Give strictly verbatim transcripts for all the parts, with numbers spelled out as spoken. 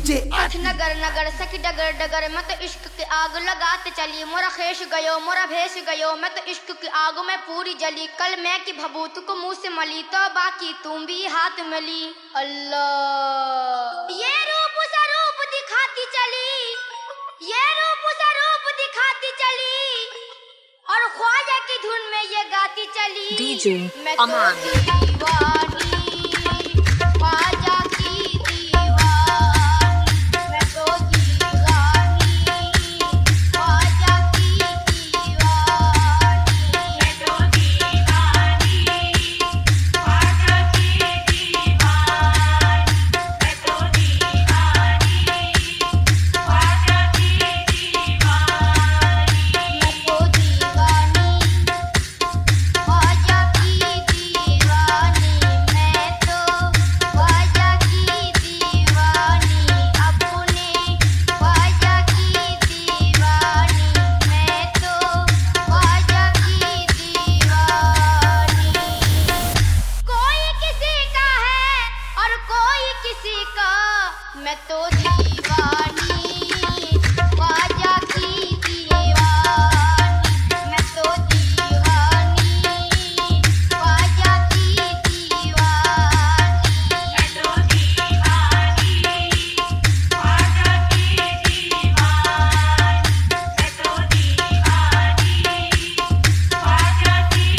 DJ नगर नगर सखी डगर डगर मैं तो इश्क की आग लगाते चली, मोरा खेश गयो मोरा भेस गयो, मैं तो इश्क की आग में पूरी जली। कल मैं की भभूत को मुंह से मली तो बाकी तुम भी हाथ मिली। अल्लाह ये रूप स्वरूप दिखाती चली, ये रूप स्वरूप दिखाती चली, और ख्वाजा की धुन में ये गाती चली। डीजे मैं तो अमान दीवानी ख्वाजा की दीवानी, मैं तो दीवानी ख्वाजा की दीवानी, मैं तो दीवानी ख्वाजा की दीवानी, मैं तो दीवानी ख्वाजा की दीवानी, मैं तो दीवानी ख्वाजा की दीवानी, मैं तो ख्वाजा की दीवानी, अपने ख्वाजा की दीवानी, मैं तो ख्वाजा की दीवानी। कोई किसी का है और कोई किसी का, मैं तो दीवानी ख्वाजा की दीवानी, मैं तो दीवानी ख्वाजा की दीवानी, मैं तो दीवानी ख्वाजा की दीवानी, मैं तो दीवानी ख्वाजा की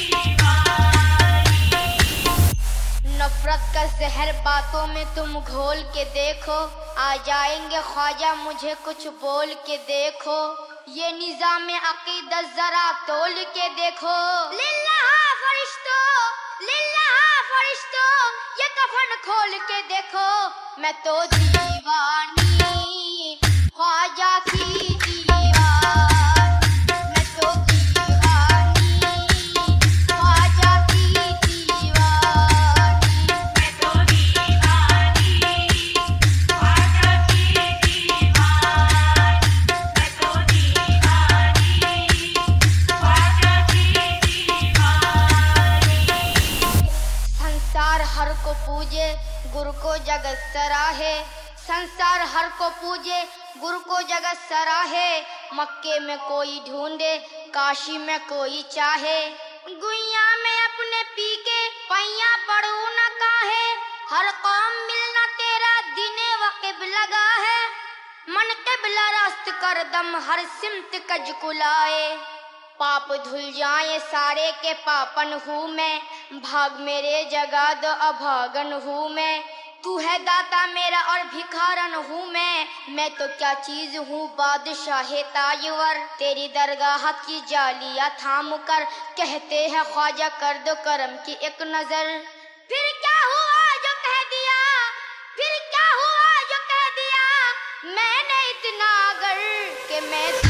दीवानी। नफरत का जहर बातों में तुम घोल के देखो, आ जाएंगे ख्वाजा मुझे कुछ बोल के देखो, ये निजाम अकीदत जरा तोल के देखो। लिल्लाह फरिश्तों लिल्लाह फरिश्तों ये कफन खोल के देखो, मैं तो दीवानी ख्वाजा की दीवानी, मैं तो दीवानी ख्वाजा की दीवानी, मैं तो दीवानी ख्वाजा की दीवानी, मैं तो दीवानी ख्वाजा की दीवानी। संसार हर को पूजे गुरु को जगत सराहे, संसार हर को पूजे गुरु को जगत सराहे, मक्के में कोई ढूंढे काशी में कोई चाहे, गुइया में अपने पी के पैया पड़ू न काहे, हर कौम मिलना तेरा दिने वक़िब लगा है, मन क़िबला रास्त कर दम हर सिमत कज कुलाए, पाप धुल जाए सारे के पापन हूँ मैं, भाग मेरे जगा दो अभागन हूँ मैं, तू है दाता मेरा और भिखारन हूँ मैं, मैं तो क्या चीज हूँ बादशाह ताजवर, तेरी दरगाह की जालिया थाम कर, कहते हैं ख्वाजा कर दो करम की एक नजर। फिर क्या हुआ जो कह दिया, फिर क्या हुआ जो कह दिया, मैंने इतना अगर कि मैं